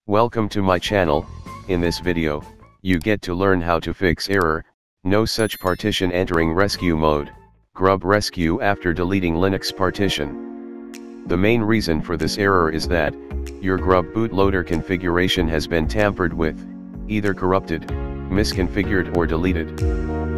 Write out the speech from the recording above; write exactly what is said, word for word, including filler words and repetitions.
Welcome to my channel. In this video, you get to learn how to fix error, no such partition entering rescue mode, grub rescue after deleting Linux partition. The main reason for this error is that your grub bootloader configuration has been tampered with, either corrupted, misconfigured or deleted.